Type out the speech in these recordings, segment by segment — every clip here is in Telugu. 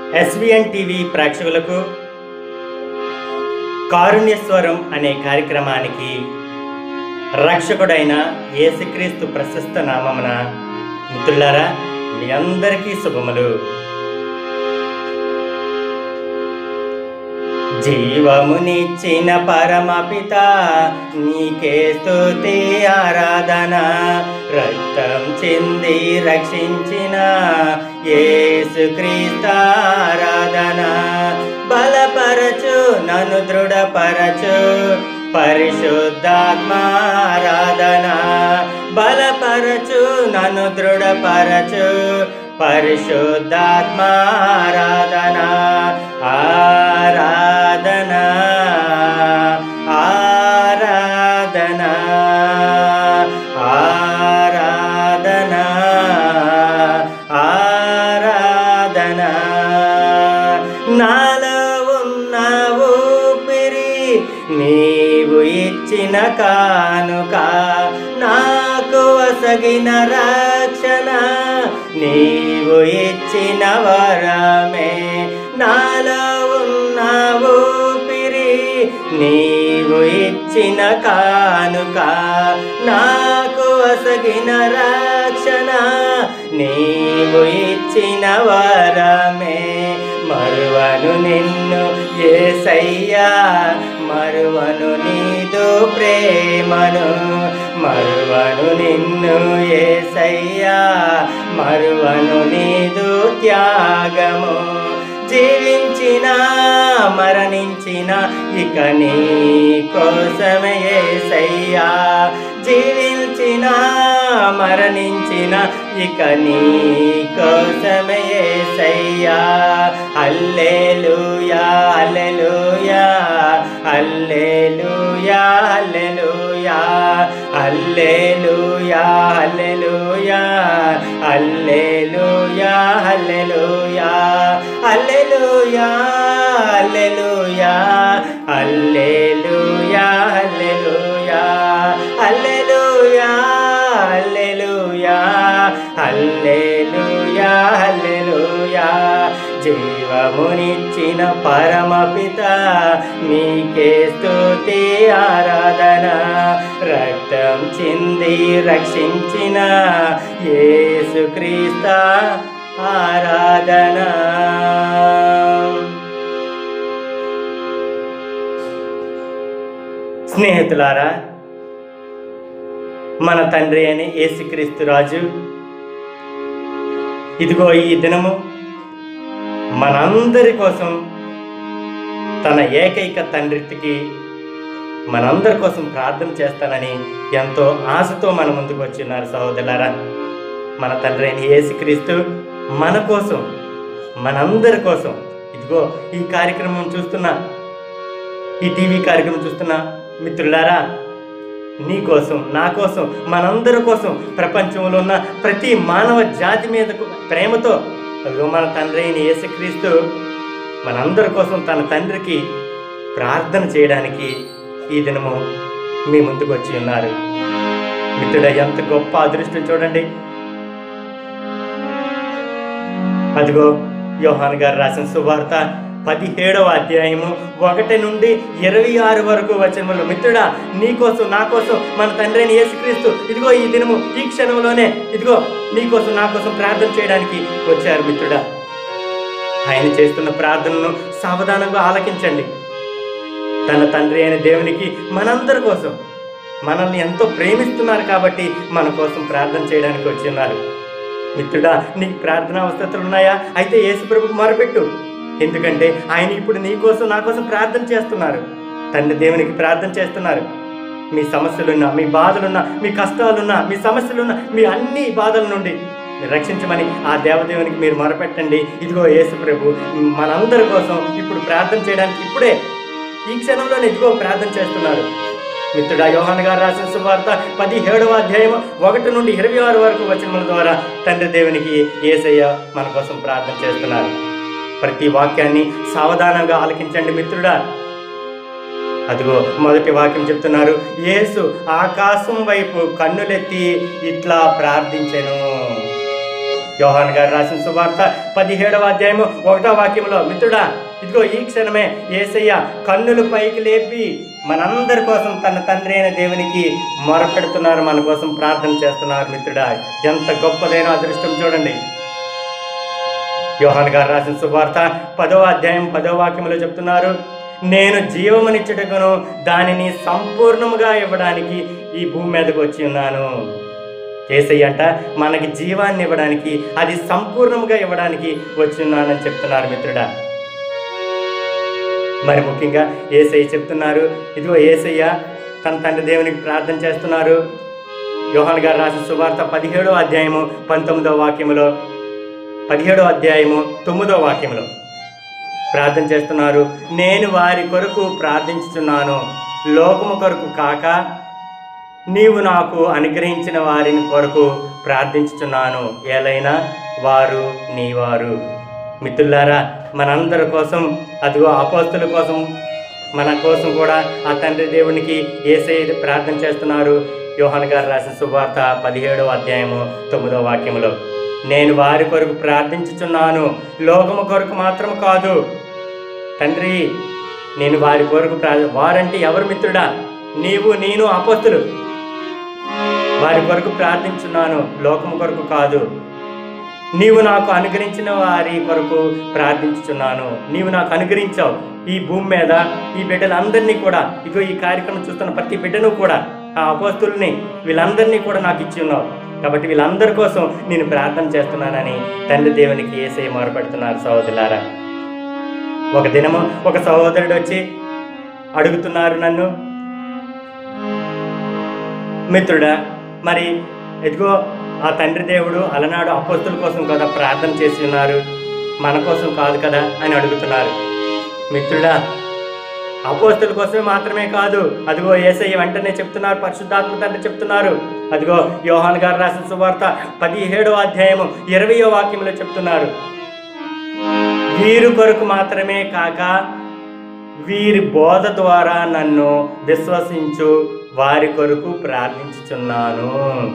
ఎస్విఎన్ టీవీ ప్రేక్షకులకు కారుణ్యస్వరం అనే కార్యక్రమానికి రక్షకుడైన యేసుక్రీస్తు ప్రశస్త నామమున మిత్రులారా మీ అందరికీ శుభములు. జీవమునిచ్చిన పరమపిత నీకే స్తుతి ఆరాధన. రక్తం చింది రక్షించిన యేసుక్రీస్తు ఆరాధన. బలపరచు నన్ను దృఢపరచు పరిశుద్ధాత్మ ఆరాధన. బలపరచు నన్ను దృఢపరచు పరిశుద్ధాత్మ ఆరాధన. ఆరాధన ఆరాధన ఆరాధన ఆరాధన. నాలో ఉన్న ఊపిరి నీవు ఇచ్చిన కానుక, నాకు వసగిన రక్షణ నీవు ఇచ్చిన వరమే. నాలో ఉన్న ఊపిరి నీవు ఇచ్చిన కానుక, నాకు వసగిన రక్షణ నీవు ఇచ్చిన వరమే. మరువను నిన్ను యేసయ్యా, మరువను నీదు ప్రేమను. మరువను నిన్ను యేసయ్యా, మరువను నీదు త్యాగము. జీవించిన మరణించిన ఇక నీ కోసమే యేసయ్యా. జీవించిన మరణించిన ఇక నీ కోసమే యేసయ్యా. హల్లెలూయా హల్లెలూయా హల్లెలూయా హల్లెలూయా హల్లెలూయా హల్లెలూయా హల్లెలూయా హల్లెలూయా హల్లెలూయా హల్లెలూయా హల్లెలూయా హల్లెలూయా హల్లెలూయా హల్లెలూయా హల్లెలూయా హల్లెలూయా. జీవమునిచ్చిన పరమపిత నీకే స్తుతి ఆరాధన. రక్తం చింది రక్షించిన యేసుక్రీస్తు ఆరాధన. స్నేహితులారా, మన తండ్రి అని యేసుక్రీస్తు రాజు ఇదిగో ఈ దినము మనందరి కోసం తన ఏకైక తండ్రికి మనందరి కోసం ప్రార్థన చేస్తానని ఎంతో ఆశతో మన ముందుకు వచ్చిన్నారు సహోదరులారా. మన తండ్రి అయిన యేసుక్రీస్తు మన కోసం, మనందరి కోసం ఇదిగో ఈ కార్యక్రమం చూస్తున్నా, ఈ టీవీ కార్యక్రమం చూస్తున్న మిత్రులారా, నీ కోసం, నా కోసం, మనందరి కోసం, ప్రపంచంలో ఉన్న ప్రతి మానవ జాతి మీద ప్రేమతో అదిగో మన తండ్రి అయిన యేసుక్రీస్తు మనందరి కోసం తన తండ్రికి ప్రార్థన చేయడానికి ఈ దినము మీ ముందుకు వచ్చి ఉన్నారు. మిత్రుడా, ఎంత గొప్ప అదృష్టం చూడండి. అదిగో యోహాను గారు రాసిన సువార్త 17వ అధ్యాయము 1 నుండి 26 వరకు వచనములు. మిత్రుడా, నీ కోసం, నా కోసం మన తండ్రి అయిన యేసుక్రీస్తు ఇదిగో ఈ దినము ఈ క్షణంలోనే ఇదిగో నీ కోసం, నా కోసం ప్రార్థన చేయడానికి వచ్చారు. మిత్రుడా, ఆయన చేస్తున్న ప్రార్థనను సావధానంగా ఆలకించండి. తన తండ్రి అయిన దేవునికి మనందరి కోసం, మనల్ని ఎంతో ప్రేమిస్తున్నారు కాబట్టి మన కోసం ప్రార్థన చేయడానికి వచ్చి ఉన్నారు. మిత్రుడా, నీకు ప్రార్థనా అవసరతలు ఉన్నాయా? అయితే యేసు ప్రభువుకు మొరపెట్టు. ఎందుకంటే ఆయన ఇప్పుడు నీ కోసం, నా కోసం ప్రార్థన చేస్తున్నారు. తండ్రి దేవునికి ప్రార్థన చేస్తున్నారు. మీ సమస్యలున్నా, మీ బాధలున్నా, మీ కష్టాలున్నా, మీ సమస్యలున్నా, మీ అన్ని బాధల నుండి రక్షించమని ఆ దేవదేవునికి మీరు మొరపెట్టండి. ఇదిగో యేసు ప్రభు మనందరి కోసం ఇప్పుడు ప్రార్థన చేయడానికి ఇప్పుడే ఈ క్షణంలోనే ఇదిగో ప్రార్థన చేస్తున్నారు. మిత్రుడా, యోహాను గారు రాసిన సువార్త 17వ అధ్యాయం 1 నుండి 26 వరకు వచనముల ద్వారా తండ్రి దేవునికి యేసయ్య మన కోసం ప్రార్థన చేస్తున్నారు. ప్రతి వాక్యాన్ని సావధానంగా ఆలకించండి మిత్రుడా. అదిగో మొదటి వాక్యం చెప్తున్నారు, యేసు ఆకాశం వైపు కన్నులెత్తి ఇట్లా ప్రార్థించెను. యోహాను గారు రాసిన సువార్త 17వ అధ్యాయము 1వ వాక్యంలో, మిత్రుడా ఇదిగో ఈ క్షణమే యేసయ్య కన్నులు పైకి లేపి మనందరి కోసం తన తండ్రి అయిన దేవునికి మొరపెడుతున్నారు, మన కోసం ప్రార్థన చేస్తున్నారు. మిత్రుడా ఎంత గొప్పదైన అదృష్టం చూడండి. యోహాను గారు రాసిన సువార్త 10వ అధ్యాయం 10వ వాక్యంలో చెప్తున్నారు, నేను జీవమునిచ్చుటకును దానిని సంపూర్ణముగా ఇవ్వడానికి ఈ భూమి మీదకి వచ్చి ఉన్నాను. యేసయ్య అంట మనకి జీవాన్ని ఇవ్వడానికి, అది సంపూర్ణముగా ఇవ్వడానికి వచ్చి ఉన్నానని చెప్తున్నారు. మిత్రుడా మరి ముఖ్యంగా యేసయ్య చెప్తున్నారు, ఇదిగో యేసయ్య తన తండ్రి దేవునికి ప్రార్థన చేస్తున్నారు. యోహాను గారు రాసిన సువార్త 17వ అధ్యాయము 19వ వాక్యములో, 17వ అధ్యాయము 9వ వాక్యంలో ప్రార్థన చేస్తున్నారు, నేను వారి కొరకు ప్రార్థించుచున్నాను, లోకము కొరకు కాక నీవు నాకు అనుగ్రహించిన వారిని కొరకు ప్రార్థించుచున్నాను, ఏలైనా వారు నీవారు. మిత్రులారా మనందరి కోసం, అదిగో అపోస్తుల కోసం, మన కోసం కూడా ఆ తండ్రి దేవునికి యేసయ్య ప్రార్థన చేస్తున్నారు. యోహాను గారు రాసిన సువార్త 17వ అధ్యాయము 9వ వాక్యములో, నేను వారి కొరకు ప్రార్థించుచున్నాను, లోకము కొరకు మాత్రం కాదు. తండ్రి నేను వారి కొరకు వారంటే ఎవరు మిత్రుడా? నీవు, నేను, అపోస్తులు. వారి కొరకు ప్రార్థించున్నాను, లోకము కొరకు కాదు. నీవు నాకు అనుగ్రహించిన వారి కొరకు ప్రార్థించుచున్నాను. నీవు నాకు అనుగ్రహించావు ఈ భూమి మీద ఈ బిడ్డలందరినీ కూడా, ఇగో ఈ కార్యక్రమం చూస్తున్న ప్రతి బిడ్డను కూడా, ఆ అపోస్తుల్ని వీళ్ళందరినీ కూడా నాకు ఇచ్చి ఉన్నావు. కాబట్టి వీళ్ళందరి కోసం నేను ప్రార్థన చేస్తున్నానని తండ్రి దేవునికి యేసయ్య మొరపెడుతున్నారు. సహోదరులారా, ఒక దినము ఒక సహోదరుడు వచ్చి అడుగుతున్నారు నన్ను, మిత్రుడా మరి ఇదిగో ఆ తండ్రి దేవుడు అలనాడు అపోస్తుల కోసం కదా ప్రార్థన చేసి ఉన్నారు, మన కోసం కాదు కదా అని అడుగుతున్నారు. మిత్రుడా అపోస్తుల కోసమే మాత్రమే కాదు, అదిగో యేసయ్య వెంటనే చెప్తున్నారు, పరిశుద్ధాత్మ తండ్రి చెప్తున్నారు. అదిగో యోహాను గారు రాసిన సువార్త 17వ అధ్యాయము 20వ వాక్యంలో చెప్తున్నారు, వీరి కొరకు మాత్రమే కాక వీరి బోధ ద్వారా నన్ను విశ్వసించు వారి కొరకు ప్రార్థించుచున్నాను.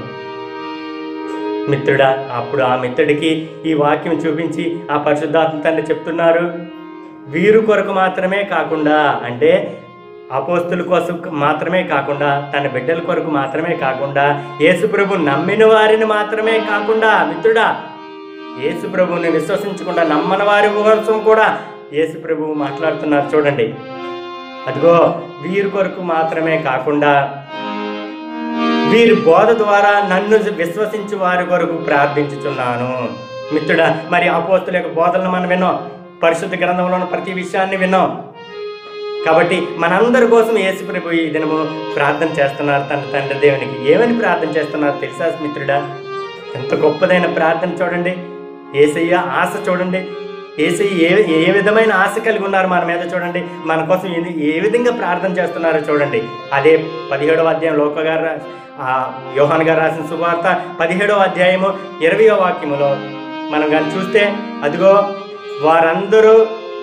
మిత్రుడా అప్పుడు ఆ మిత్రుడికి ఈ వాక్యం చూపించి ఆ పరిశుద్ధాత్మ తండ్రి చెప్తున్నారు, వీరు కొరకు మాత్రమే కాకుండా, అంటే అపోస్తుల కోసం మాత్రమే కాకుండా, తన బిడ్డల కొరకు మాత్రమే కాకుండా, యేసు ప్రభు నమ్మిన వారిని మాత్రమే కాకుండా, మిత్రుడా యేసు ప్రభువుని విశ్వసించకుండా నమ్మని వారి కోసం కూడా యేసు ప్రభువు మాట్లాడుతున్నారు. చూడండి, అదిగో వీరి కొరకు మాత్రమే కాకుండా వీరి బోధ ద్వారా నన్ను విశ్వసించి వారి కొరకు ప్రార్థించుచున్నాను. మిత్రుడా మరి అపోస్తుల యొక్క బోధనలు మనం విన్నాం, పరిశుద్ధ గ్రంథంలోని ప్రతి విషయాన్ని విన్నాం. కాబట్టి మనందరి కోసం యేసు ప్రభు ఈ దినము ప్రార్థన చేస్తున్నారు తన తండ్రి దేవునికి. ఏమని ప్రార్థన చేస్తున్నారు తెలుసా మిత్రుడా? ఎంత గొప్పదైన ప్రార్థన చూడండి. యేసయ్య ఆశ చూడండి, యేసయ్య ఏ విధమైన ఆశ కలిగి ఉన్నారు మన మీద చూడండి, మన కోసం ఏ విధంగా ప్రార్థన చేస్తున్నారో చూడండి. అదే 17వ అధ్యాయం యోహాను గారు రాసిన సువార్త 17వ అధ్యాయము 20వ వాక్యములో మనం కానీ చూస్తే, అదిగో వారందరూ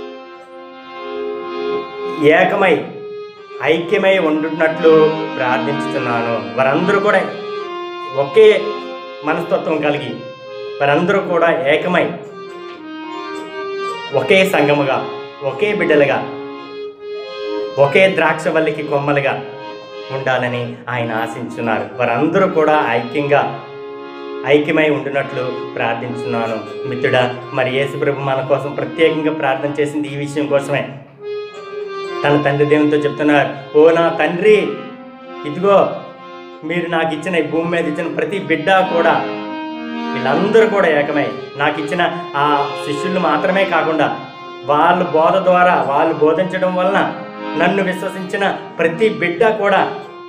ఏకమై ఐక్యమై ఉండున్నట్లు ప్రార్థించుతున్నాను. వారందరూ కూడా ఒకే మనస్తత్వం కలిగి, వారందరూ కూడా ఏకమై ఒకే సంఘముగా, ఒకే బిడ్డలుగా, ఒకే ద్రాక్షవల్లికి కొమ్మలుగా ఉండాలని ఆయన ఆశించున్నారు. వారందరూ కూడా ఐక్యమై ఉండినట్లు ప్రార్థించున్నాను. మిత్రుడా మరి యేసు ప్రభు మన కోసం ప్రత్యేకంగా ప్రార్థన చేసింది ఈ విషయం కోసమే. తన తండ్రి దేవునితో చెప్తున్నారు, ఓ నా తండ్రి, ఇదిగో మీరు నాకు ఇచ్చిన ఈ భూమి మీద ఇచ్చిన ప్రతి బిడ్డ కూడా, వీళ్ళందరూ కూడా ఏకమై నాకు ఇచ్చిన ఆ శిష్యులు మాత్రమే కాకుండా వాళ్ళ బోధ ద్వారా, వాళ్ళు బోధించడం వలన నన్ను విశ్వసించిన ప్రతి బిడ్డ కూడా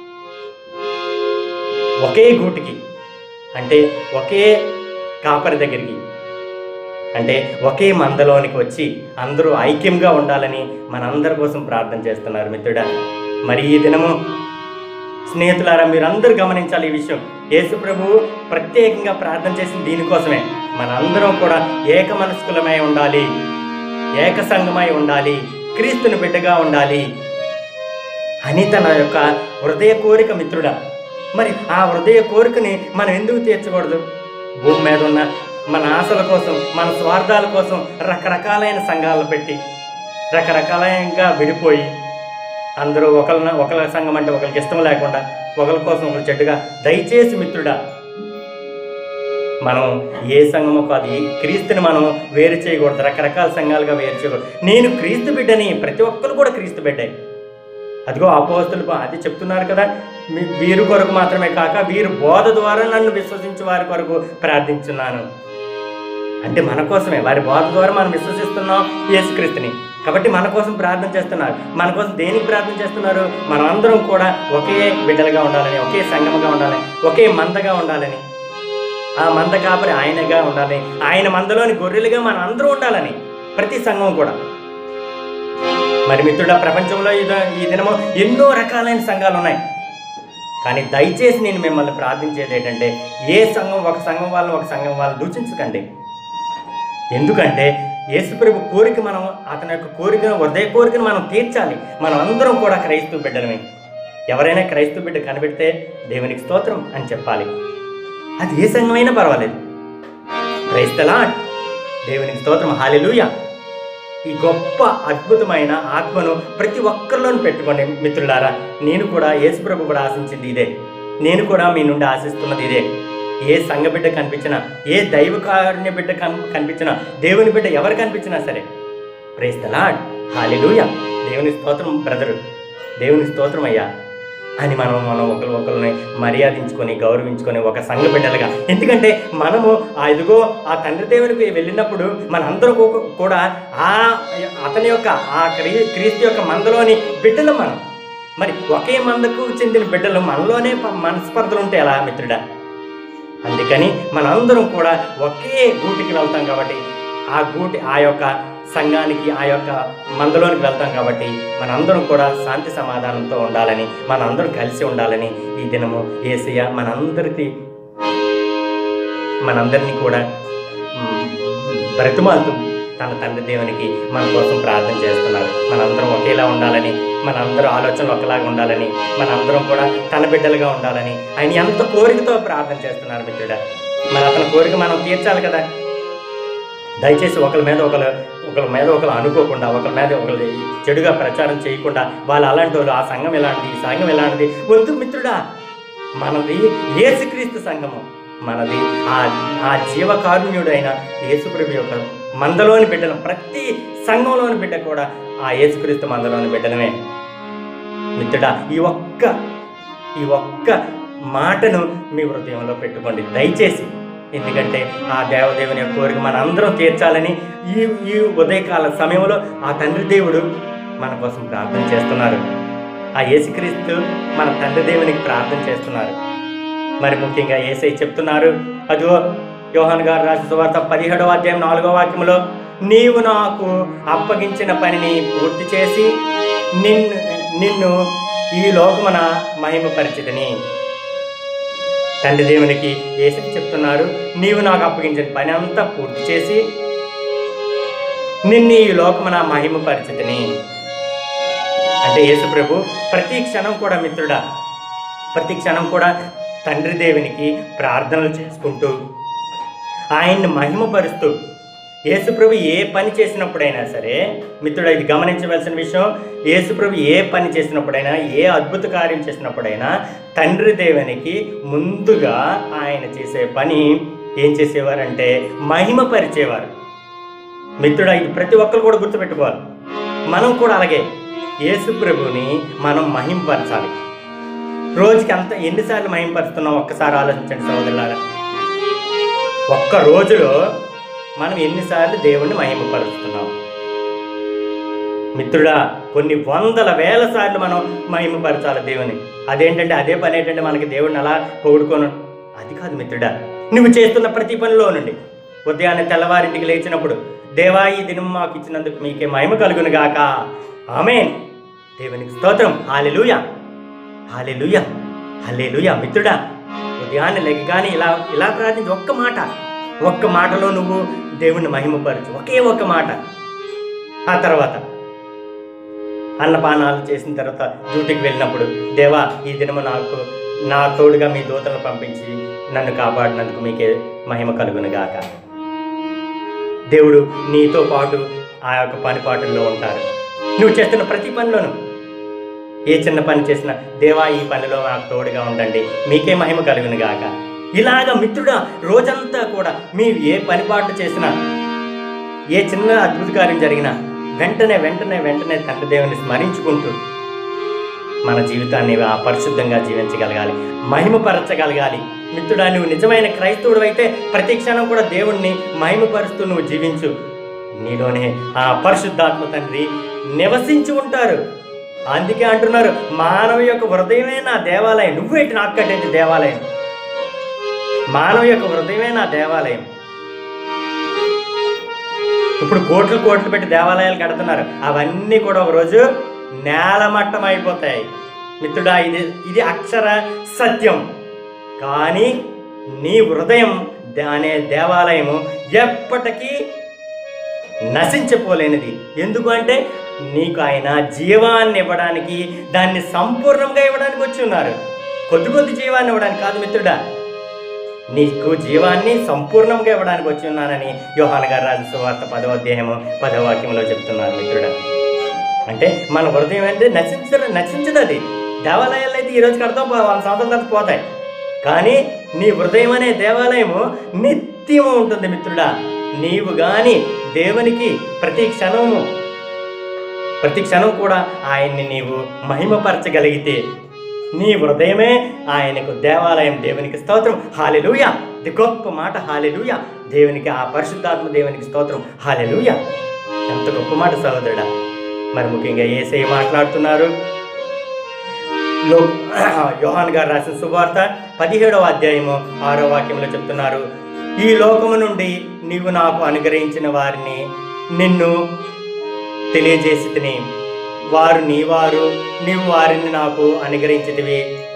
ఒకే గూటికి, అంటే ఒకే కాపరి దగ్గరికి, అంటే ఒకే మందలోనికి వచ్చి అందరూ ఐక్యంగా ఉండాలని మనందరి కోసం ప్రార్థన చేస్తున్నారు. మిత్రుడా మరి ఈ దినము స్నేహితులారా మీరందరూ గమనించాలి ఈ విషయం. యేసు ప్రభువు ప్రత్యేకంగా ప్రార్థన చేసిన దీనికోసమే. మనందరం కూడా ఏక మనస్కులమై ఉండాలి, ఏక సంఘమై ఉండాలి, క్రీస్తుని బిడ్డగా ఉండాలి అని తన యొక్క హృదయ కోరిక. మిత్రుడా మరి ఆ హృదయ కోరికని మనం ఎందుకు తీర్చకూడదు? భూమి మీద ఉన్న మన ఆశల కోసం, మన స్వార్థాల కోసం రకరకాలైన సంఘాలను పెట్టి రకరకాలంగా విడిపోయి అందరూ ఒకళ్ళ సంఘం అంటే ఒకరికి ఇష్టం లేకుండా ఒకరి కోసం ఒకరు చెడ్డుగా. దయచేసి మిత్రుడా, మనం ఏ సంఘమో కాదు, ఈ క్రీస్తుని మనం వేరు చేయకూడదు, రకరకాల సంఘాలుగా వేరు చేయకూడదు. నేను క్రీస్తు బిడ్డని, ప్రతి ఒక్కరు కూడా క్రీస్తు బిడ్డే. అదిగో అపోస్తలులు అది చెప్తున్నారు కదా, వీరు కొరకు మాత్రమే కాక వీరు బోధ ద్వారా నన్ను విశ్వసించి వారి కొరకు ప్రార్థించున్నాను. అంటే మన కోసమే, వారి బోధ ద్వారా మనం విశ్వసిస్తున్నాం యేసుక్రీస్తుని, కాబట్టి మన కోసం ప్రార్థన చేస్తున్నారు. మన కోసం దేనికి ప్రార్థన చేస్తున్నారు? మనం అందరం కూడా ఒకే బిడ్డలుగా ఉండాలని, ఒకే సంఘముగా ఉండాలని, ఒకే మందగా ఉండాలని, ఆ మంద కాపరి ఆయనగా ఉండాలని, ఆయన మందలోని గొర్రెలుగా మనం అందరూ ఉండాలని ప్రతి సంఘం కూడా. మరి మిత్రుడా, ప్రపంచంలో ఈ దినము ఎన్నో రకాలైన సంఘాలు ఉన్నాయి. కానీ దయచేసి నేను మిమ్మల్ని ప్రార్థించేది ఏంటంటే, ఏ సంఘం ఒక సంఘం వాళ్ళని దూషించకండి. ఎందుకంటే యేసుప్రభు కోరిక, మనం అతని యొక్క కోరికను, హృదయ కోరికను మనం తీర్చాలి. మనం అందరం కూడా క్రైస్తవ బిడ్డలమే. ఎవరైనా క్రైస్తవ బిడ్డ కనిపెడితే దేవునికి స్తోత్రం అని చెప్పాలి. అది ఏ సంఘమైనా పర్వాలేదు. ప్రైజ్ ది లార్డ్, దేవునికి స్తోత్రం, హల్లెలూయా. ఈ గొప్ప అద్భుతమైన ఆత్మను ప్రతి ఒక్కరిలోనూ పెట్టుకోండి మిత్రులారా. నేను కూడా యేసుప్రభు కూడా ఆశించింది ఇదే, నేను కూడా మీ నుండి ఆశిస్తున్నది ఇదే. ఏ సంఘ బిడ్డ కనిపించినా, ఏ దైవకారుణ్య బిడ్డ కనిపించినా, దేవుని బిడ్డ ఎవరు కనిపించినా సరే, ప్రైజ్ ది లార్డ్, హల్లెలూయా, దేవుని స్తోత్రం బ్రదరు, దేవుని స్తోత్రం అయ్యా అని మనం ఒకరిని మర్యాదించుకొని గౌరవించుకొని ఒక సంఘ బిడ్డలుగా. ఎందుకంటే మనము ఇదిగో ఆ తండ్రి దేవునికి వెళ్ళినప్పుడు మనందరూ కూడా అతని యొక్క క్రీస్తు యొక్క మందలోని బిడ్డలు మనం. మరి ఒకే మందకు చెందిన బిడ్డలు మనలోనే మనస్పర్ధలు ఉంటే ఎలా మిత్రుడా? అందుకని మనందరం కూడా ఒకే గూటికి వెళ్తాం కాబట్టి, ఆ యొక్క సంఘానికి, ఆ యొక్క మందలోనికి వెళ్తాం కాబట్టి మనందరం కూడా శాంతి సమాధానంతో ఉండాలని, మనందరం కలిసి ఉండాలని ఈ దినము యేసయ్య మనందరినీ కూడా బ్రతిమాలుతూ తన తండ్రి దేవునికి మన కోసం ప్రార్థన చేస్తున్నారు. మనందరం ఒకేలా ఉండాలని, మనందరూ ఆలోచనలు ఒకలాగా ఉండాలని, మనందరం కూడా తన బిడ్డలుగా ఉండాలని ఆయన ఎంత కోరికతో ప్రార్థన చేస్తున్నారు మిత్రుడా. మరి అతని కోరిక మనం తీర్చాలి కదా. దయచేసి ఒకరి మీద ఒకరు అనుకోకుండా, ఒకరి మీద ఒకరు చెడుగా ప్రచారం చేయకుండా, వాళ్ళు అలాంటి వాళ్ళు, ఆ సంఘం ఎలాంటిది, ఈ సంఘం ఎలాంటిది వద్దు మిత్రుడా. మనది యేసుక్రీస్తు సంఘము, మనది ఆ జీవకారుణ్యుడు అయిన యేసుప్రభు యొక్క మందలోని బిడ్డలం. ప్రతి సంఘంలోని బిడ్డ కూడా ఆ యేసుక్రీస్తు మందలోని బిడ్డలమే మిత్రుడా. ఈ ఒక్క మాటను మీ హృదయంలో పెట్టుకోండి దయచేసి. ఎందుకంటే ఆ దేవదేవుని యొక్క కోరిక మన అందరం తీర్చాలని ఈ ఉదయకాల సమయంలో ఆ తండ్రి దేవుడు మన కోసం ప్రార్థన చేస్తున్నారు. ఆ యేసుక్రీస్తు మన తండ్రి దేవునికి ప్రార్థన చేస్తున్నారు. మరి ముఖ్యంగా యేసయ్య చెప్తున్నారు, అదిగో యోహాను గారు రాసిన సువార్త 17వ అధ్యాయం 4వ వాక్యంలో, నీవు నాకు అప్పగించిన పనిని పూర్తి చేసి నిన్ను ఈ లోకమున మహిమపరిచితిని. తండ్రి దేవునికి యేసయ్య చెప్తున్నారు, నీవు నాకు అప్పగించిన పని అంతా పూర్తి చేసి నిన్ను ఈ లోకమున మహిమపరిచితిని. అంటే యేసు ప్రభు ప్రతి క్షణం కూడా మిత్రుడా, ప్రతి క్షణం కూడా తండ్రి దేవునికి ప్రార్థనలు చేసుకుంటూ ఆయన్ని మహిమపరుస్తూ, యేసుప్రభు ఏ పని చేసినప్పుడైనా సరే మిత్రుడా, ఇది గమనించవలసిన విషయం, యేసుప్రభు ఏ పని చేసినప్పుడైనా, ఏ అద్భుత కార్యం చేసినప్పుడైనా తండ్రి దేవునికి ముందుగా ఆయన చేసే పని ఏం చేసేవారంటే మహిమపరిచేవారు. మిత్రుడా, ఇది ప్రతి ఒక్కరు కూడా గుర్తుపెట్టుకోవాలి. మనం కూడా అలాగే యేసుప్రభుని మనం మహిమపరచాలి. రోజుకి ఎన్నిసార్లు మహిమపరుస్తున్నాం ఒక్కసారి ఆలోచించండి సోదరులారా. ఒక్క రోజులో మనం ఎన్నిసార్లు దేవుణ్ణి మహిమపరుస్తున్నాం మిత్రుడా? కొన్ని వందల వేల సార్లు మనం మహిమపరచాలి దేవుని. అదేంటంటే అదే పని ఏంటంటే మనకి దేవుడిని అలా పొగుడుకోను అది కాదు మిత్రుడా. నువ్వు చేస్తున్న ప్రతి పనిలో నుండి ఉదయాన్నే తెల్లవారింటికి లేచినప్పుడు, దేవా ఈ దినం మాకు ఇచ్చినందుకు మీకే మహిమ కలుగును గాక, ఆమేన్, దేవునికి స్తోత్రం, హల్లెలూయా, హల్లెలూయా, హల్లెలూయా. మిత్రుడా, ఉదయాన్నే లేకగానే ఇలా ప్రార్థించి ఒక్క మాటలో నువ్వు దేవుణ్ణి మహిమపరచు, ఒకే ఒక్క మాట. ఆ తర్వాత అన్నపానాలు చేసిన తర్వాత డ్యూటీకి వెళ్ళినప్పుడు, దేవా ఈ దినము నా తోడుగా మీ దూతలను పంపించి నన్ను కాపాడినందుకు మీకే మహిమ కలుగును గాక, దేవుడు నీతో పాటు ఆ యొక్క పనిపాటుల్లో ఉంటారు. నువ్వు చేస్తున్న ప్రతి పనిలోనూ ఏ చిన్న పని చేసినా దేవా ఈ పనిలో నాకు తోడుగా ఉండండి, మీకే మహిమ కలుగును గాక. ఇలాగ మిత్రుడా రోజంతా కూడా మీరు ఏ పనిపాటు చేసినా, ఏ చిన్న అద్భుత కార్యం జరిగినా వెంటనే వెంటనే వెంటనే తండ్రి దేవుని స్మరించుకుంటూ మన జీవితాన్ని పరిశుద్ధంగా జీవించగలగాలి, మహిమపరచగలగాలి. మిత్రుడా, నువ్వు నిజమైన క్రైస్తవుడు అయితే ప్రతి క్షణం కూడా దేవుణ్ణి మహిమపరుస్తూ నువ్వు జీవించు. నీలోనే ఆ పరిశుద్ధాత్మ తండ్రి నివసించి ఉంటారు. అందుకే అంటున్నారు, మానవ యొక్క హృదయమే నా దేవాలయం. నువ్వేంటి నాకు కట్టేది దేవాలయం? మానవ యొక్క హృదయమే నా దేవాలయం. ఇప్పుడు కోట్లు కోట్లు పెట్టి దేవాలయాలు కడుతున్నారు, అవన్నీ కూడా ఒకరోజు నేలమట్టం అయిపోతాయి. మిత్రుడా, ఇది అక్షర సత్యం. కానీ నీ హృదయం అనే దేవాలయము ఎప్పటికీ నశించిపోలేనిది. ఎందుకంటే నీకు ఆయన జీవాన్ని ఇవ్వడానికి, దాన్ని సంపూర్ణంగా ఇవ్వడానికి వచ్చి ఉన్నారు. కొద్ది కొద్ది జీవాన్ని ఇవ్వడానికి కాదు మిత్రుడా, నీకు జీవాన్ని సంపూర్ణంగా ఇవ్వడానికి వచ్చి ఉన్నానని యోహాను గారు రాసిన సువార్త 10వ అధ్యాయము 10వ వాక్యంలో చెప్తున్నారు మిత్రుడా. అంటే మన హృదయం అంటే నశించదు. అది దేవాలయాలు అయితే ఈరోజు కడతాం, 100 సంవత్సరాల తర్వాత పోతాయి. కానీ నీ హృదయం అనే దేవాలయము నిత్యము ఉంటుంది మిత్రుడా. నీవు కానీ దేవునికి ప్రతి క్షణం కూడా ఆయన్ని నీవు మహిమపరచగలిగితే నీ హృదయమే ఆయనకు దేవాలయం. దేవునికి స్తోత్రం, హల్లెలూయా. ఇది గొప్ప మాట, హల్లెలూయా. దేవునికి, ఆ పరిశుద్ధాత్మ దేవునికి స్తోత్రం, హల్లెలూయా. ఎంత గొప్ప మాట సహోదరుడా. మరి ముఖ్యంగా యేసయ్య మాట్లాడుతున్నారు. యోహాను గారు రాసిన సువార్త 17వ అధ్యాయము 6వ వాక్యంలో చెప్తున్నారు, ఈ లోకము నుండి నీవు నాకు అనుగ్రహించిన వారిని నిన్ను తెలియజేసితిని, వారు నీవారు, నీవు వారిని నాకు అనుగ్రహించితివి,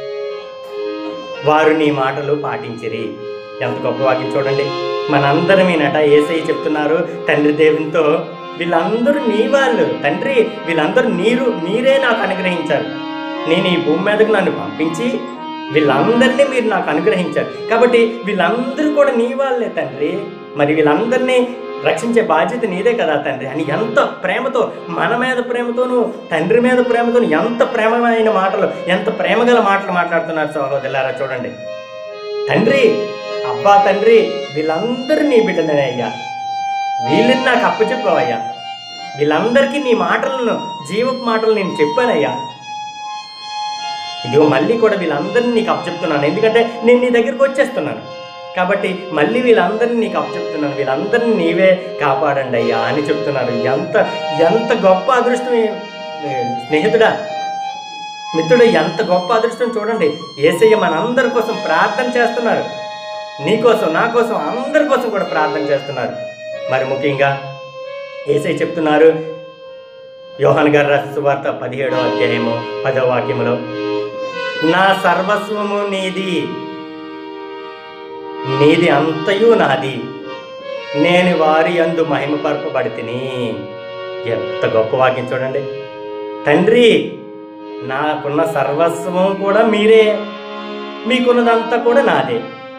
వారు నీ మాటలు పాటించిరి. ఎంత గొప్ప వాక్యం చూడండి. మనందరమేనట యేసయ్య చెప్తున్నారు తండ్రి దేవునితో, వీళ్ళందరూ నీ వాళ్ళు తండ్రి, వీళ్ళందరూ మీరే నాకు అనుగ్రహించారు. నేను ఈ భూమి మీదకు నన్ను పంపించి వీళ్ళందరినీ మీరు నాకు అనుగ్రహించారు. కాబట్టి వీళ్ళందరూ కూడా నీ వాళ్ళే తండ్రి. మరి వీళ్ళందరినీ రక్షించే బాధ్యత నీదే కదా తండ్రి అని ఎంత ప్రేమతో, మన మీద ప్రేమతోనూ తండ్రి మీద ప్రేమతోనూ ఎంత ప్రేమమైన మాటలు, ఎంత ప్రేమగల మాటలు మాట్లాడుతున్నారు సహోదరులారా. చూడండి, తండ్రి, అబ్బా తండ్రి, వీళ్ళందరూ నీ బిడ్డలనే అయ్యా, వీళ్ళని నాకు అప్పచెప్పావయ్యా, వీళ్ళందరికీ నీ మాటలను, జీవపు మాటలు నేను చెప్పానయ్యా. ఇదిగో మళ్ళీ కూడా వీళ్ళందరినీ నీకు అప్పచెప్తున్నాను, ఎందుకంటే నేను నీ దగ్గరికి వచ్చేస్తున్నాను. కాబట్టి మళ్ళీ వీళ్ళందరినీ నీకు అప్పచెప్తున్నాను, వీళ్ళందరినీ నీవే కాపాడండి అయ్యా అని చెప్తున్నారు. ఎంత గొప్ప అదృష్టం స్నేహితుడా, మిత్రుడు, ఎంత గొప్ప అదృష్టం చూడండి. యేసయ్య మనందరి కోసం ప్రార్థన చేస్తున్నారు. నీకోసం, నా కోసం, అందరి కోసం కూడా ప్రార్థన చేస్తున్నారు. మరి ముఖ్యంగా యేసయ్య చెప్తున్నారు యోహాను గారు రాసిన సువార్త 17వ అధ్యాయము 10వ వాక్యములో, నా సర్వస్వము నీది, నీది అంతయు నాది, నేను వారి యందు మహిమపరపబడితిని. ఎంత గొప్ప వాక్యం చూడండి. తండ్రి, నాకున్న సర్వస్వం కూడా మీరే, మీకున్నదంతా కూడా నాదే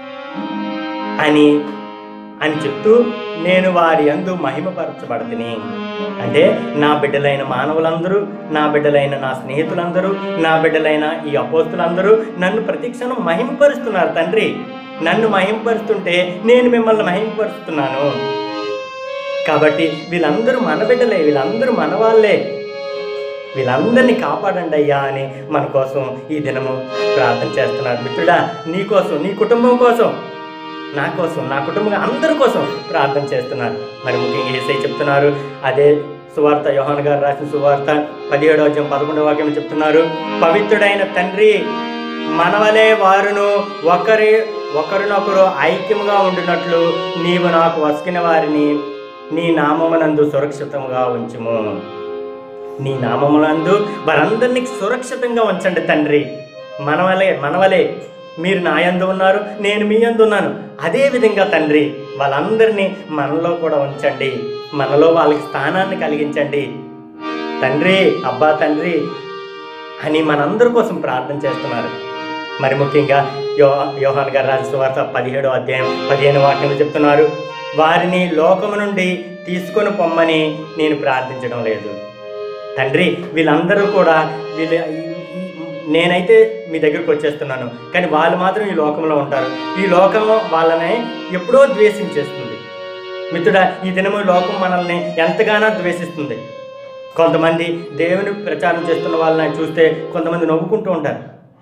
అని చెప్తూ, నేను వారి యందు మహిమపరచబడితిని. అంటే నా బిడ్డలైన మానవులందరూ, నా బిడ్డలైన నా స్నేహితులందరూ, నా బిడ్డలైన ఈ అపోస్తులందరూ నన్ను ప్రతిక్షణం మహిమపరుస్తున్నారు తండ్రి. నన్ను మహిమపరుస్తుంటే నేను మిమ్మల్ని మహిమపరుస్తున్నాను. కాబట్టి వీళ్ళందరూ మన బిడ్డలే, వీళ్ళందరూ మన వాళ్ళే, వీళ్ళందరినీ కాపాడండి అయ్యా అని మన కోసం ఈ దినము ప్రార్థన చేస్తున్నారు. మిత్రుడా, నీ కోసం, నీ కుటుంబం కోసం, నా కోసం, నా కుటుంబం అందరి కోసం ప్రార్థన చేస్తున్నారు. మరి ముఖ్యంగా యేసయ్య చెప్తున్నారు, అదే సువార్త యోహాను గారు రాసిన సువార్త 17వ అధ్యాయం 11వ వాక్యం చెప్తున్నారు, పవిత్రుడైన తండ్రి, మనవలే వారును ఒకరినొకరు ఐక్యముగా ఉండినట్లు నీవు నాకు వసికిన వారిని నీ నామమునందు సురక్షితంగా ఉంచుము. నీ నామమునందు వారందరినీ సురక్షితంగా ఉంచండి తండ్రి. మనవలే మీరు నా యందు ఉన్నారు, నేను మీ యందు ఉన్నాను. అదేవిధంగా తండ్రి, వాళ్ళందరినీ మనలో కూడా ఉంచండి, మనలో వాళ్ళకి స్థానాన్ని కలిగించండి తండ్రి, అబ్బా తండ్రి అని మనందరి కోసం ప్రార్థన చేస్తున్నారు. మరి ముఖ్యంగా యోహాను గారు రాసిన సువార్త 17వ అధ్యాయం 15వ వాక్యంలో చెప్తున్నారు, వారిని లోకము నుండి తీసుకొని పొమ్మని నేను ప్రార్థించడం లేదు. తండ్రి, వీళ్ళందరూ కూడా నేనైతే మీ దగ్గరకు వచ్చేస్తున్నాను, కానీ వాళ్ళు మాత్రం ఈ లోకంలో ఉంటారు. ఈ లోకం వాళ్ళని ఎప్పుడో ద్వేషించేస్తుంది. మిత్రుడా, ఈ దినము లోకం మనల్ని ఎంతగానో ద్వేషిస్తుంది. కొంతమంది దేవుని ప్రచారం చేస్తున్న వాళ్ళని చూస్తే కొంతమంది నవ్వుకుంటూ ఉంటారు.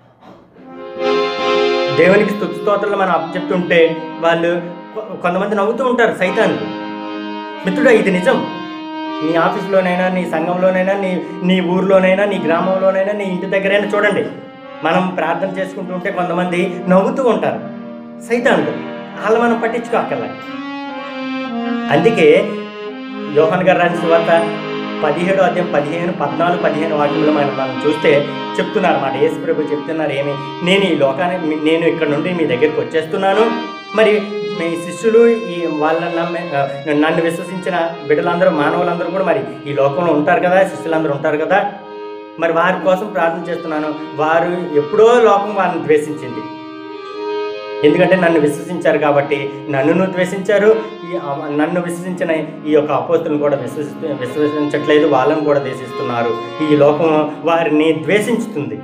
దేవునికి స్తుతి స్తోత్రాలు మనం అప్పచెప్తుంటే వాళ్ళు కొంతమంది నవ్వుతూ ఉంటారు, సైతాన్లు. మిత్రుడా, ఇది నిజం. నీ ఆఫీస్లోనైనా, నీ సంఘంలోనైనా, నీ ఊర్లోనైనా, నీ గ్రామంలోనైనా, నీ ఇంటి దగ్గరైనా చూడండి, మనం ప్రార్థన చేసుకుంటూ ఉంటే కొంతమంది నవ్వుతూ ఉంటారు, సైతాన్లు. వాళ్ళు మనం పట్టించుకోక్కర్లే. అందుకే యోహాను గారు రాసిన సువార్త 17వ అధ్యాయం 15, 14, 15 వాక్యంలో మనం చూస్తే చెప్తున్నారు మాట. యేసు ప్రభు చెప్తున్నారు ఏమి, నేను ఇక్కడ నుండి మీ దగ్గరికి వచ్చేస్తున్నాను. మరి మీ శిష్యులు నన్ను విశ్వసించిన బిడ్డలందరూ, మానవులందరూ కూడా మరి ఈ లోకంలో ఉంటారు కదా, శిష్యులందరూ ఉంటారు కదా, మరి వారి కోసం ప్రార్థన చేస్తున్నాను. వారు ఎప్పుడో లోకం వారిని ద్వేషించింది. ఎందుకంటే నన్ను విశ్వసించారు కాబట్టి నన్ను ద్వేషించారు. నన్ను విశ్వసించిన ఈ యొక్క అపోస్తులను కూడా విశ్వసించట్లేదు, వాళ్ళని కూడా ద్వేషిస్తున్నారు. ఈ లోకం వారిని ద్వేషించుతుంది.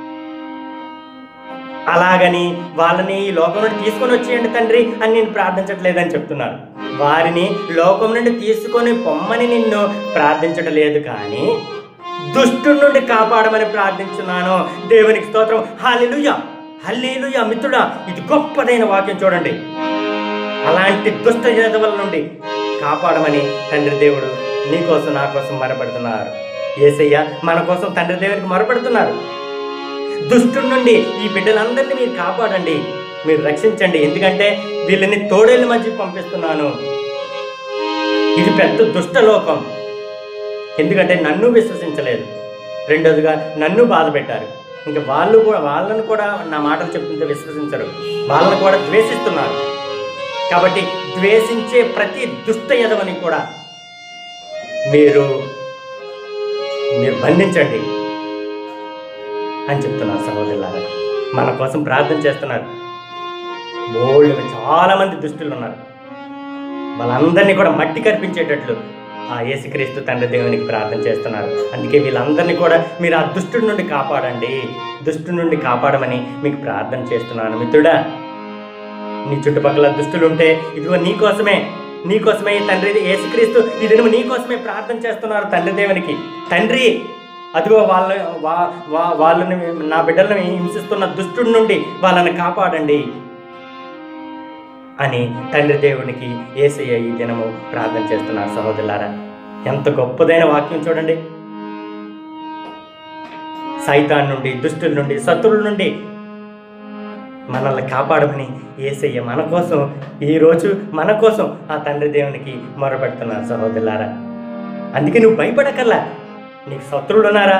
అలాగని వాళ్ళని ఈ లోకం నుండి తీసుకొని వచ్చేయండి తండ్రి అని నేను ప్రార్థించట్లేదని చెప్తున్నారు. వారిని లోకం నుండి తీసుకొని పొమ్మని నిన్ను ప్రార్థించటం లేదు, కానీ దుష్టుడి నుండి కాపాడమని ప్రార్థించున్నాను. దేవునికి స్తోత్రం. హల్లెలూయా, హల్లెలూయా. మిత్రుడా, ఇది గొప్పదైన వాక్యం చూడండి. అలాంటి దుష్ట జనతల నుండి కాపాడమని తండ్రి దేవుడు నీ కోసం, నా కోసం మొరపెడుతున్నారు. యేసయ్య మన కోసం తండ్రి దేవునికి మొరపెడుతున్నారు. దుష్టుడి నుండి ఈ బిడ్డలందరినీ మీరు కాపాడండి, మీరు రక్షించండి. ఎందుకంటే వీళ్ళని తోడేళ్ళ మధ్య పంపిస్తున్నాను. ఇది పెద్ద దుష్ట లోకం. ఎందుకంటే నన్ను విశ్వసించలేదు, రెండోదిగా నన్ను బాధ పెట్టారు. ఇంకా వాళ్ళను కూడా నా మాటలు చెప్తుంటే విశ్వసించరు, వాళ్ళని కూడా ద్వేషిస్తున్నారు. కాబట్టి ద్వేషించే ప్రతి దుష్ట యదవని కూడా మీరు బంధించండి అని చెప్తున్నారు. సహోదరులారా, మన కోసం ప్రార్థన చేస్తున్నారు. చాలామంది దుష్టులు ఉన్నారు. వాళ్ళందరినీ కూడా మట్టి కర్పించేటట్లు ఆ యేసుక్రీస్తు తండ్రి దేవునికి ప్రార్థన చేస్తున్నారు. అందుకే వీళ్ళందరినీ కూడా మీరు ఆ దుష్టుడి నుండి కాపాడండి, దుష్టుడి నుండి కాపాడమని మీకు ప్రార్థన చేస్తున్నాను. మిత్రుడా, నీ చుట్టుపక్కల దుష్టులు ఉంటే ఇదిగో నీకోసమే తండ్రి యేసుక్రీస్తు ఈ దినము నీకోసమే ప్రార్థన చేస్తున్నారు తండ్రి దేవునికి. తండ్రి, అదిగో వాళ్ళని, నా బిడ్డలను హింసిస్తున్న దుష్టుడి నుండి వాళ్ళని కాపాడండి అని తండ్రి దేవునికి యేసయ్య ఈ దినము ప్రార్థన చేస్తున్నారు. సహోదరులారా, ఎంత గొప్పదైన వాక్యం చూడండి. సైతాన్ నుండి, దుష్టుల నుండి, శత్రువుల నుండి మనల్ని కాపాడమని యేసయ్య మన కోసం, ఈరోజు మన కోసం ఆ తండ్రి దేవునికి మొరపెడుతున్నారు. సహోదరులారా, అందుకే నువ్వు భయపడకల్లా. నీకు శత్రువులు ఉన్నారా?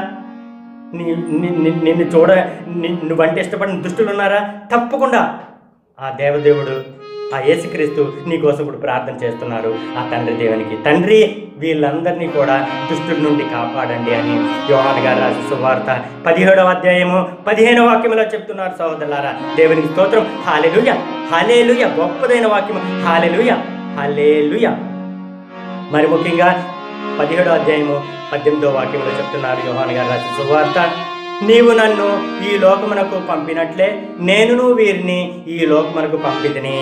నువ్వంటే ఇష్టపడిన దుష్టులు ఉన్నారా? తప్పకుండా ఆ దేవదేవుడు, ఆ యేసుక్రీస్తు నీ కోసం ఇప్పుడు ప్రార్థన చేస్తున్నారు ఆ తండ్రి దేవునికి. తండ్రి, వీళ్ళందరినీ కూడా దుష్టుల నుండి కాపాడండి అని యోహాను గారు రాసిన సువార్త 17వ అధ్యాయము 15వ వాక్యంలో చెప్తున్నారు. సహోదరులారా, దేవునికి స్తోత్రం. హల్లెలూయా, హల్లెలూయా. గొప్పదైన వాక్యం. హల్లెలూయా, హల్లెలూయా. మరి ముఖ్యంగా 17వ అధ్యాయము 18వ వాక్యంలో చెప్తున్నారు యోహాను గారు రాసిన సువార్త, నీవు నన్ను ఈ లోకమునకు పంపినట్లే నేనును వీరిని ఈ లోకమునకు పంపితిని.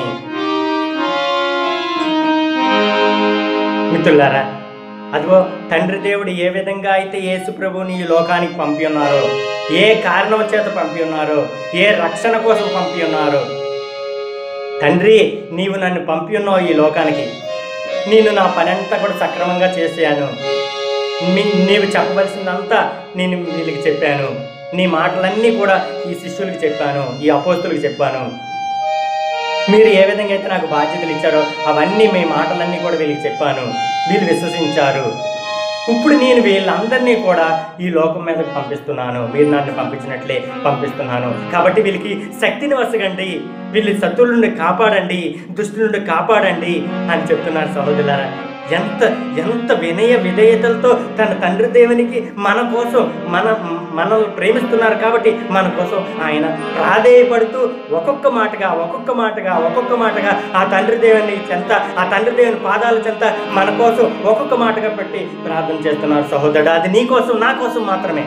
మిత్రులారా, అదిగో తండ్రి దేవుడు ఏ విధంగా అయితే యేసు ప్రభువుని ఈ లోకానికి పంపి ఉన్నారో, ఏ కారణం చేత పంపి ఉన్నారో, ఏ రక్షణ కోసం పంపి ఉన్నారో, తండ్రి నీవు నన్ను పంపి ఉన్నావు ఈ లోకానికి. నేను నా పని అంతా కూడా సక్రమంగా చేశాను. నీవు చెప్పవలసిందంతా నేను వీళ్ళకి చెప్పాను. నీ మాటలన్నీ కూడా ఈ శిష్యులకి చెప్పాను, ఈ అపోస్తులకు చెప్పాను. మీరు ఏ విధంగా అయితే నాకు బాధ్యతలు ఇచ్చారో అవన్నీ మీ మాటలన్నీ కూడా వీళ్ళకి చెప్పాను. వీళ్ళు విశ్వసించారు. ఇప్పుడు నేను వీళ్ళందరినీ కూడా ఈ లోకం మీదకి పంపిస్తున్నాను. మీరు నన్ను పంపించినట్లే పంపిస్తున్నాను. కాబట్టి వీళ్ళకి శక్తిని వసగండి, వీళ్ళ శత్రువుల నుండి కాపాడండి, దుష్టుల నుండి కాపాడండి అని చెప్తున్నారు. సహోదరులారా, ఎంత ఎంత వినయ విధేయతలతో తన తండ్రి దేవునికి మన కోసం మనల్ని ప్రేమిస్తున్నారు కాబట్టి మన కోసం ఆయన ప్రాధేయపడుతూ ఒక్కొక్క మాటగా ఆ తండ్రి దేవుని చెంత, ఆ తండ్రి దేవుని పాదాల చెంత మన కోసం ఒక్కొక్క మాటగా పెట్టి ప్రార్థన చేస్తున్నారు. సహోదరుడు, అది నీ కోసం నా కోసం మాత్రమే.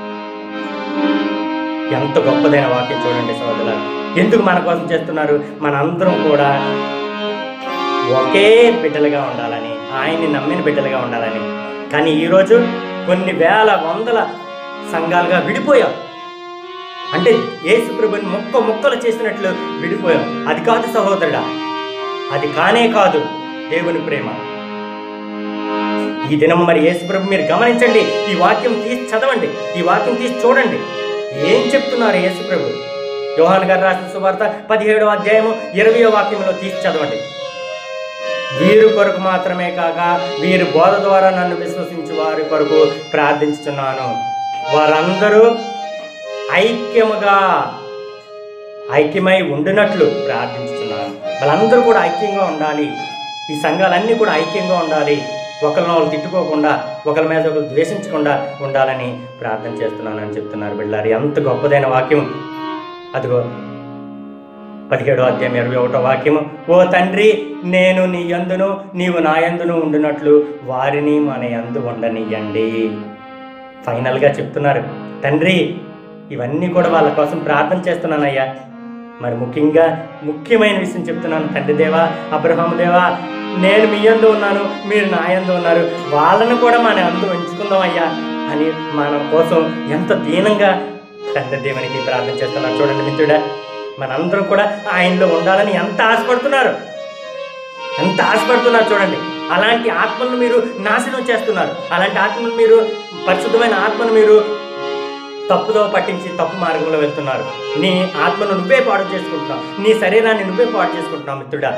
ఎంత గొప్పదైన వాక్యం చూడండి సహోదరులు. ఎందుకు మన కోసం చేస్తున్నారు? మనందరం కూడా ఒకే బిడ్డలుగా ఉండాలని, ఆయన్ని నమ్మిన బిడ్డలుగా ఉండాలని. కానీ ఈరోజు కొన్ని వేల వందల సంఘాలుగా విడిపోయాం. అంటే యేసు ప్రభుని ముక్కలు చేసినట్లు విడిపోయాం. అది కాదు సహోదరుడా, అది కానే కాదు దేవుని ప్రేమ. ఈ దినం మరి యేసు ప్రభు మీరు గమనించండి, ఈ వాక్యం తీసి చదవండి, ఈ వాక్యం తీసి చూడండి. ఏం చెప్తున్నారు యేసు ప్రభు? యోహాను గారు రాసిన సువార్త 17వ అధ్యాయము 20వ వాక్యంలో తీసి చదవండి. వీరు కొరకు మాత్రమే కాక వీరి బోధ ద్వారా నన్ను విశ్వసించి వారి కొరకు ప్రార్థించుతున్నాను. వారందరూ ఐక్యమై ఉండినట్లు ప్రార్థించుతున్నారు. వాళ్ళందరూ కూడా ఐక్యంగా ఉండాలి. ఈ సంఘాలన్నీ కూడా ఐక్యంగా ఉండాలి. ఒకరిని వాళ్ళు తిట్టుకోకుండా, ఒకరి మీద ఒకరు ద్వేషించకుండా ఉండాలని ప్రార్థన చేస్తున్నానని చెప్తున్నారు బిడ్డలారా. ఎంత గొప్పదైన వాక్యం. అదిగో 17వ అధ్యాయం 21వ వాక్యము, ఓ తండ్రి, నేను నీ యందును నీవు నా యందును ఉండునట్లు వారిని మన యందు ఉండనియండి. ఫైనల్గా చెప్తున్నారు, తండ్రి ఇవన్నీ కూడా వాళ్ళ కోసం ప్రార్థన చేస్తున్నానయ్యా. మరి ముఖ్యమైన విషయం చెప్తున్నాను, తండ్రి దేవా, అబ్రహాము దేవా, నేను మీ యందు ఉన్నాను, మీరు నా యందు ఉన్నారు, వాళ్ళను కూడా మన యందు ఉంచుకుందాం అయ్యా అని మన కోసం ఎంత దీనంగా తండ్రి దేవునికి ప్రార్థన చేస్తున్నారు. చూడండి మిత్రుడా, మనందరం కూడా ఆయనలో ఉండాలని ఎంత ఆశపడుతున్నారు చూడండి. అలాంటి ఆత్మను మీరు నాశనం చేస్తున్నారు. అలాంటి ఆత్మను మీరు, పరిశుద్ధమైన ఆత్మను మీరు తప్పుదో పట్టించి తప్పు మార్గంలో వెళ్తున్నారు. నీ ఆత్మను నువ్వే పాడు చేసుకుంటున్నావు, నీ శరీరాన్ని నువ్వే పాడు చేసుకుంటున్నావు మిత్రుడా.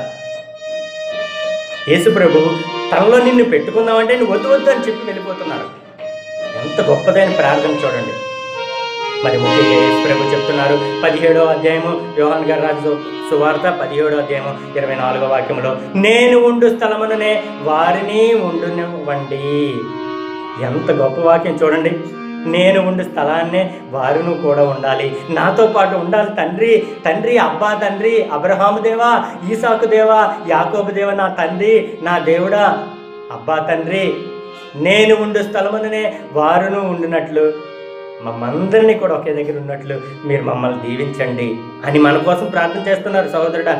యేసు ప్రభు తనలో నిన్ను పెట్టుకుందామంటే నువ్వు వద్దు అని చెప్పి వెళ్ళిపోతున్నారు. ఎంత గొప్పదైన ప్రార్థన చూడండి. మరి ముఖ్యంగా యేసు ప్రభు చెప్తున్నారు 17వ అధ్యాయము యోహాను గారు రాసిన సువార్త 17వ అధ్యాయము 24వ వాక్యంలో, నేను ఉండు స్థలముననే వారిని ఉండునివ్వండి. ఎంత గొప్ప వాక్యం చూడండి. నేను ఉండు స్థలాన్నే వారును కూడా ఉండాలి, నాతో పాటు ఉండాలి. తండ్రి అబ్బా తండ్రి, అబ్రహాము దేవా, ఈసాకు దేవా, యాకోబు దేవా, నా తండ్రి, నా దేవుడా, అబ్బా తండ్రి, నేను ఉండు స్థలముననే వారును ఉండినట్లు మమ్మందరినీ కూడా ఒకే దగ్గర ఉన్నట్లు మీరు మమ్మల్ని దీవించండి అని మన కోసం ప్రార్థన చేస్తున్నారు సహోదరుడా.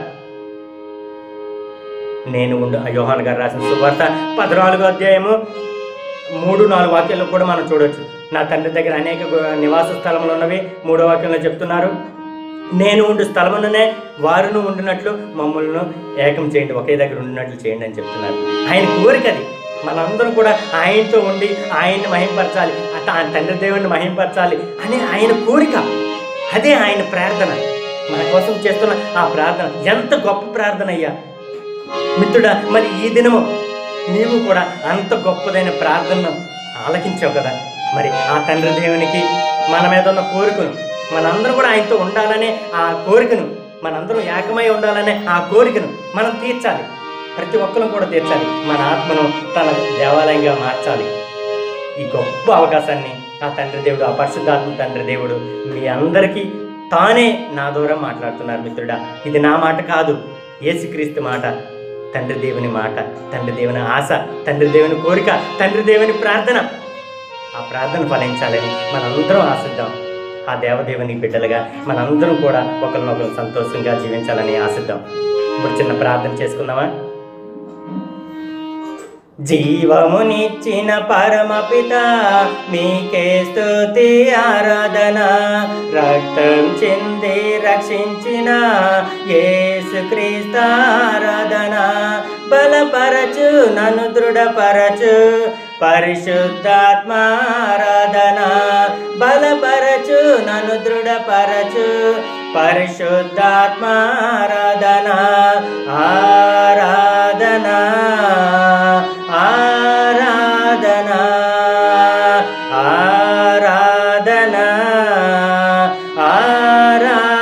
నేను ఉండు, యోహాను గారు రాసిన సువార్త 14వ అధ్యాయము 3-4 వాక్యాల్లో కూడా మనం చూడవచ్చు. నా తండ్రి దగ్గర అనేక నివాస స్థలములు ఉన్నవి. 3వ వాక్యంలో చెప్తున్నారు, నేను ఉండు స్థలముననే వారును ఉండినట్లు మమ్మల్ని ఏకం చేయండి, ఒకే దగ్గర ఉండినట్లు చేయండి అని చెప్తున్నారు. ఆయన కోరిక అది. మనందరం కూడా ఆయనతో ఉండి ఆయన్ని మహింపరచాలి, తండ్రి దేవుడిని మహింపరచాలి అనే ఆయన కోరిక. అదే ఆయన ప్రార్థన, మన కోసం చేస్తున్న ఆ ప్రార్థన. ఎంత గొప్ప ప్రార్థన అయ్యా మిత్రుడా. మరి ఈ దినము నీవు కూడా అంత గొప్పదైన ప్రార్థనను ఆలకించావు కదా. మరి ఆ తండ్రి దేవునికి మన మీద ఉన్న కోరికను, మనందరం కూడా ఆయనతో ఉండాలనే ఆ కోరికను, మనందరం ఏకమై ఉండాలనే ఆ కోరికను మనం తీర్చాలి. ప్రతి ఒక్కరూ కూడా తీర్చాలి. మన ఆత్మను తన దేవాలయంగా మార్చాలి. ఈ గొప్ప అవకాశాన్ని ఆ తండ్రి దేవుడు, ఆ పరిశుద్ధాత్మ తండ్రి దేవుడు మీ అందరికీ తానే నా ద్వారా మాట్లాడుతున్నారు మిత్రుడా. ఇది నా మాట కాదు, యేసుక్రీస్తు మాట, తండ్రి దేవుని మాట, తండ్రి దేవుని ఆశ, తండ్రి దేవుని కోరిక, తండ్రి దేవుని ప్రార్థన. ఆ ప్రార్థన ఫలించాలని మనందరం ఆశిద్దాం. ఆ దేవదేవుని బిడ్డలుగా మనందరం కూడా ఒకరినొకరు సంతోషంగా జీవించాలని ఆశిద్దాం. ఇప్పుడు చిన్న ప్రార్థన చేసుకుందామా? జీవమునిచ్చిన పరమపిత మీకే స్తుతి ఆరాధన, రక్తం చింది రక్షించిన యేసుక్రీస్తు ఆరాధన, బలపరచు నన్ను దృఢపరచు పరిశుద్ధాత్మ ఆరాధన, బలపరచు నన్ను దృఢపరచు పరిశుద్ధాత్మ ఆరాధన, ఆరాధన ఆరాధన ఆరాధన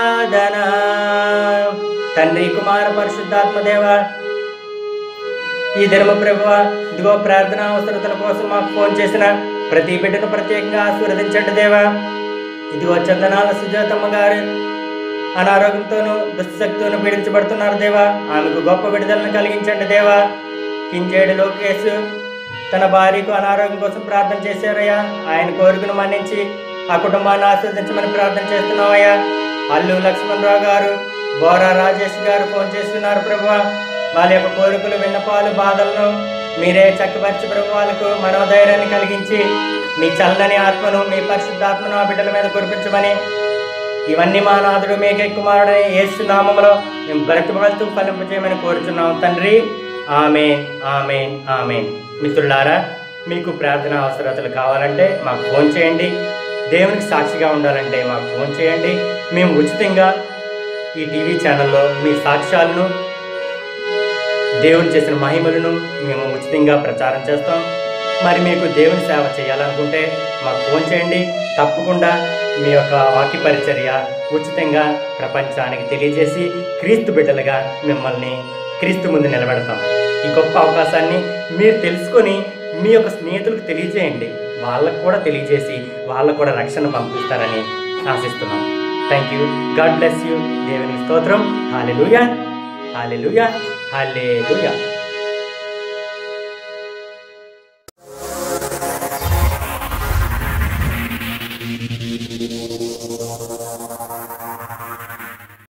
ఆరాధన. తండ్రి కుమార పరిశుద్ధాత్మ దేవ, ఈ దినము ప్రభువా ఇదిగో ప్రార్థన అవసరతల కోసం మాకు ఫోన్ చేసిన ప్రతి బిడ్డను ప్రత్యేకంగా ఆశీర్వదించండి దేవా. ఇదిగో చందనాల సుజాతమ్మ గారు అనారోగ్యంతోనూ దుశ్శక్తితోనూ పీడించబడుతున్నారు దేవా. ఆమెకు గొప్ప విడుదలను కలిగించండి దేవా. కింజేడు లోకేష్ తన భార్యకు అనారోగ్యం కోసం ప్రార్థన చేశారయ్యా. ఆయన కోరికను మన్నించి ఆ కుటుంబాన్ని ఆశీర్వదించమని ప్రార్థన చేస్తున్నామయ్యా. అల్లు లక్ష్మణరావు గారు, బోరా రాజేష్ గారు ఫోన్ చేస్తున్నారు ప్రభువా. వాళ్ళ యొక్క కోరికలు, విన్నపాలు, బాధలను మీరే చక్కపరిచి ప్రభు వాళ్ళకు మనోధైర్యాన్ని కలిగించి మీ చల్లని ఆత్మను, మీ పరిశుద్ధాత్మను ఆ బిడ్డల మీద కురిపించమని, ఇవన్నీ మా నాథుడు మీకే కుమారుడైన యేసు నామములో మేము బ్రతిమలుతూ ఫలింపజేయమని కోరుచున్నాం తండ్రి. ఆమేన్, ఆమేన్, ఆమేన్. మిత్రులారా, మీకు ప్రార్థన అవసరతలు కావాలంటే మాకు ఫోన్ చేయండి. దేవునికి సాక్షిగా ఉండాలంటే మాకు ఫోన్ చేయండి. మేము ఉచితంగా ఈ టీవీ ఛానల్లో మీ సాక్ష్యాలను, దేవుని చేసిన మహిమలను మేము ఉచితంగా ప్రచారం చేస్తాం. మరి మీకు దేవుని సేవ చేయాలనుకుంటే మాకు ఫోన్ చేయండి. తప్పకుండా మీ యొక్క వాక్య పరిచర్య ఉచితంగా ప్రపంచానికి తెలియజేసి క్రీస్తు బిడ్డలుగా మిమ్మల్ని క్రీస్తు ముందు నిలబెడతాం. ఈ గొప్ప అవకాశాన్ని మీరు తెలుసుకొని మీ యొక్క స్నేహితులకు తెలియజేయండి. వాళ్ళకు కూడా తెలియజేసి వాళ్ళకు కూడా రక్షణ పంపిస్తారని ఆశిస్తున్నాం. Thank you. God bless you. దేవునికి స్తోత్రం. హల్లెలూయా, హల్లెలూయా, హల్లెలూయా.